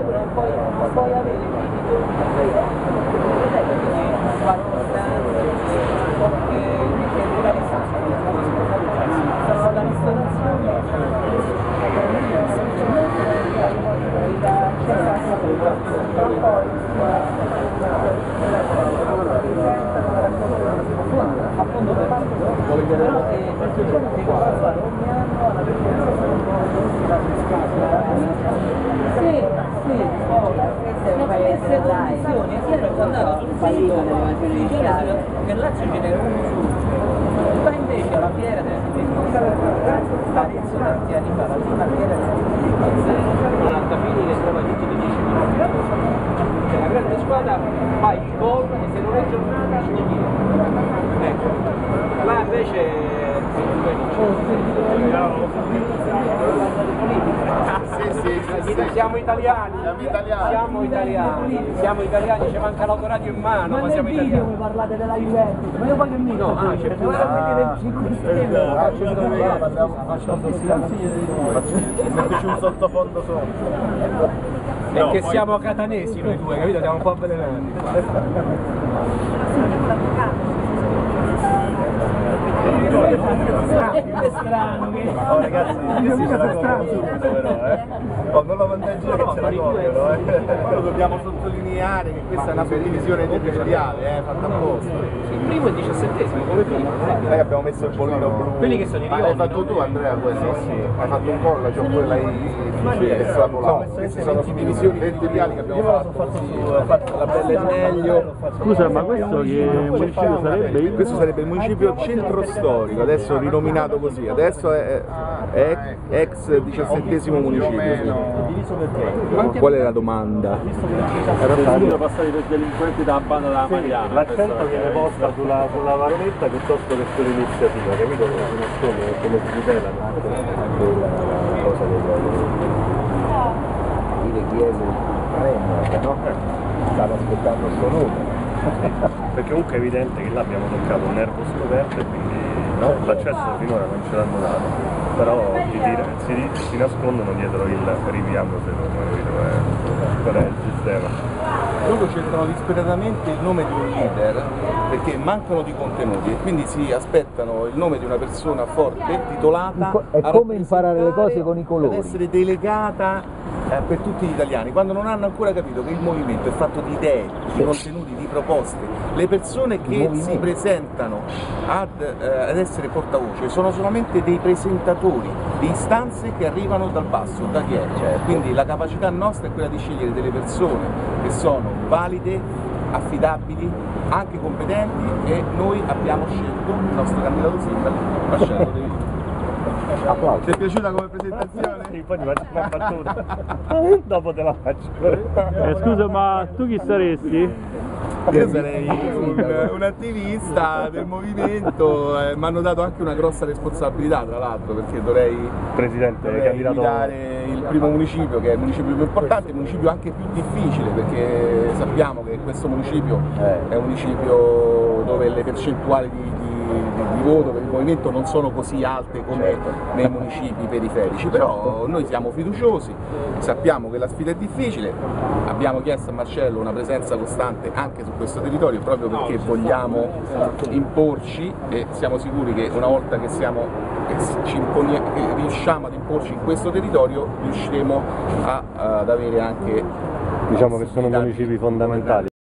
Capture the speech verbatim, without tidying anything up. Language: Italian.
non puoi, non puoi avere limiti, sono la ristorazione, appunto per però per diciamo che cosa fare ogni anno alla sì, sì, non queste condizioni, è chiaro che andare sul sito che là ci viene uno su, ma invece la fiera deve sta inizio tanti anni fa, la prima fiera quaranta figli che trova tutti di dieci minuti, cioè la grande squadra fa il gol e se non è giornata ci viene, ecco, là invece sì, sì, sì, sì. Siamo italiani, Siamo italiani, siamo italiani, siamo italiani, ci manca l'autoradio in mano, ma, ma siamo italiani. Come parlate della Juventus, ma io voglio il mio. No, ah, c'è più da cinque stelle. metterci un sottofondo sopra. È no, che poi... siamo catanesi noi due, capito? Siamo un po' avvelenati. È strano che... Oh ragazzi, io sì, sono strano però, eh. Oh, non lo vantaggio che ce la copiano, eh. Però dobbiamo sottolineare che questa è una suddivisione territoriale, eh, fatta apposta. Il primo e il diciassettesimo, come prima. Noi abbiamo messo il bollino blu. Quelli che sono i ah, l'hai fatto tu Andrea questo? Sì, sì. Hai fatto un collage oppure l'hai pensato là? Queste sono suddivisioni territoriali che abbiamo fatto. Ho fatto la bella e meglio. Scusa, ma questo che municipio sarebbe? Questo sarebbe il municipio centro storico, adesso rinominato così, adesso è, è ex diciassettesimo municipio. Sì. Qual è la domanda? Era possibile passare per delinquenti da banda della Mariana. L'accento viene posta sulla, sulla vagonetta piuttosto che sull'iniziativa, capito? Come si nasconde, come si tutela la cosa del dire chiese premio, no? Stavo aspettando il suo nome. Perché comunque è evidente che là abbiamo toccato un nervo scoperto e quindi no, l'accesso finora non ce l'hanno dato, però si, tira, si, si nascondono dietro il riviamo se non qual è il sistema. Loro cercano disperatamente il nome di un leader perché mancano di contenuti e quindi si aspettano il nome di una persona forte, titolata. È come imparare le cose con i colori. Ad essere delegata eh, per tutti gli italiani, quando non hanno ancora capito che il movimento è fatto di idee, di contenuti, di proposte. Le persone che si presentano ad, eh, ad essere portavoce sono solamente dei presentatori di istanze che arrivano dal basso, da chi è. Quindi la capacità nostra è quella di scegliere delle persone che sono valide, affidabili, anche competenti e noi abbiamo scelto il nostro candidato sindaco, Marcello De Vito. Ti è piaciuta come presentazione? Sì, poi ti faccio una battuta. Dopo te la faccio. Eh, scusa, ma tu chi saresti? Io sarei un, un attivista del movimento, eh, mi hanno dato anche una grossa responsabilità tra l'altro perché dovrei, Presidente, dovrei candidato... guidare il primo municipio che è il municipio più importante, il municipio anche più difficile perché sappiamo che questo municipio è un municipio dove le percentuali di, di Di, di voto per il movimento non sono così alte come nei municipi periferici, però noi siamo fiduciosi, sappiamo che la sfida è difficile, abbiamo chiesto a Marcello una presenza costante anche su questo territorio proprio perché vogliamo imporci e siamo sicuri che una volta che, siamo, che, ci imponi, che riusciamo ad imporci in questo territorio riusciremo a, ad avere anche diciamo che sono municipi fondamentali.